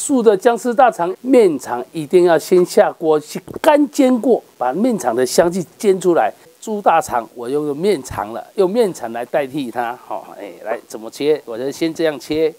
素的姜丝大肠面肠一定要先下锅去干煎过，把面肠的香气煎出来。猪大肠我用面肠了，用面肠来代替它。好，来怎么切？我就先这样切。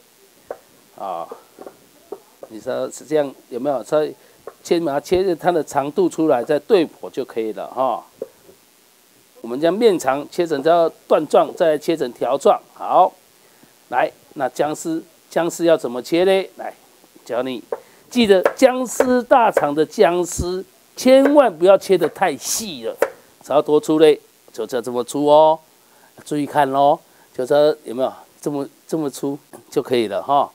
你说是这样有没有？稍微把它切它的长度出来，再对剖就可以了哈。我们将面肠切成这段状，再来切成条状。好，来，那姜丝要怎么切呢？来，教你，记得姜丝大肠的姜丝千万不要切得太细了，只要多粗嘞，就这么粗哦。注意看咯，就这有没有这么粗就可以了哈。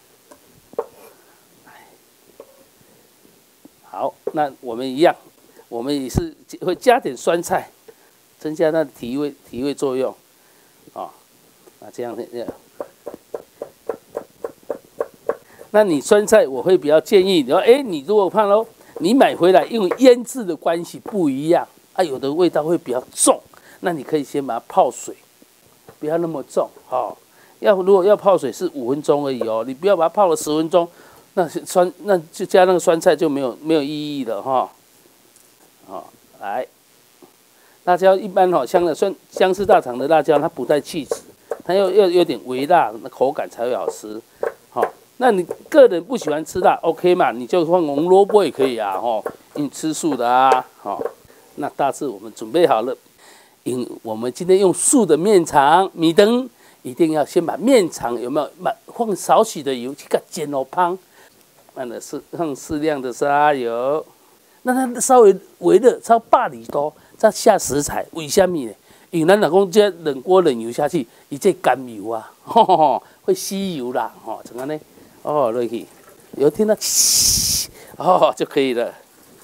好，那我们一样，我们也是会加点酸菜，增加它的提味作用。那这样。那你酸菜我会比较建议，你说，你如果怕咯，你买回来因为腌制的关系不一样啊，有的味道会比较重，那你可以先把它泡水，不要那么重如果要泡水是5分钟而已哦，你不要把它泡了10分钟。那就加那个酸菜就没有意义了哈。来，辣椒一般姜丝大肠的辣椒它不带气质，它要有点微辣，那口感才会好吃。那你个人不喜欢吃辣 ，OK 嘛？你就放红萝卜也可以啊，你吃素的啊，那大致我们准备好了，我们今天用素的面肠米灯，一定要先把面肠有没有放少许的油去给它煎哦胖。放适量的沙油，那它稍微微热，超8厘多，再下食材。为什么呢？因为咱若讲这冷锅冷油下去，伊这甘油啊，会吸油啦，怎么呢？落去，有听到呲，就可以了。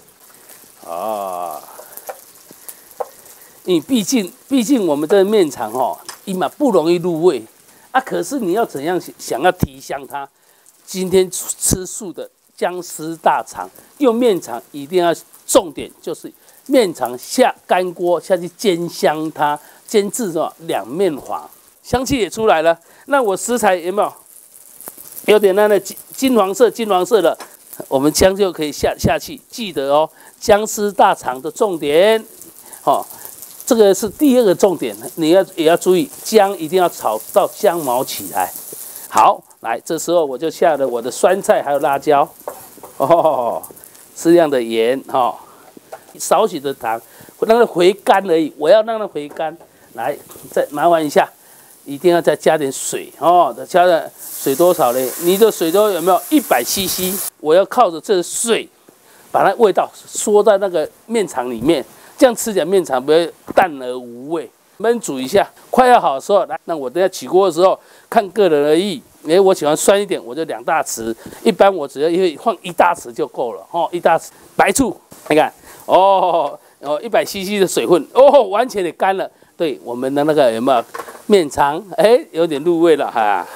因为毕竟我们这个面肠伊嘛不容易入味啊。可是你要怎样想要提香它？今天吃素的姜丝大肠，用面肠一定要重点就是面肠下干锅下去煎香它，煎至两面黄，香气也出来了。那我食材有没有点那个金黄色的，我们姜就可以下去。记得哦，姜丝大肠的重点，这个是第2个重点，你也要注意，姜一定要炒到香茅起来。好。来，这时候我就下了我的酸菜还有辣椒，适量的盐少许的糖，让它回甘而已。我要让它回甘。来，再麻烦一下，一定要再加点水再加的水多少呢？你的水都有没有100cc？ 我要靠着这个水，把它味道缩在那个面肠里面，这样吃起来面肠不会淡而无味。焖煮一下，快要好的时候，来，那我等下起锅的时候看个人而异。我喜欢酸一点，我就2大匙。一般我只要放1大匙就够了1大匙白醋，你看100cc 的水分完全的干了。对，我们的那个有没有面肠？有点入味了哈。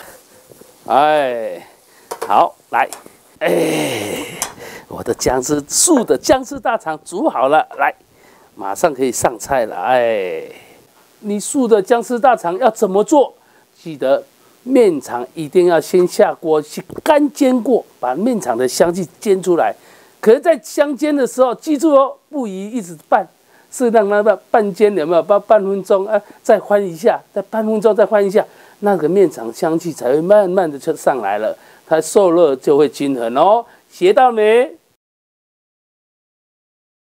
好，来，我的素的姜丝大肠煮好了，来，马上可以上菜了。你素的姜丝大肠要怎么做？记得。面肠一定要先下锅去干煎过，把面肠的香气煎出来。可是，在香煎的时候，记住哦，不宜一直拌，是让它半煎有没有？半分钟再翻一下，再半分钟再翻一下，那个面肠香气才会慢慢的就上来了，它受热就会均衡哦。学到没？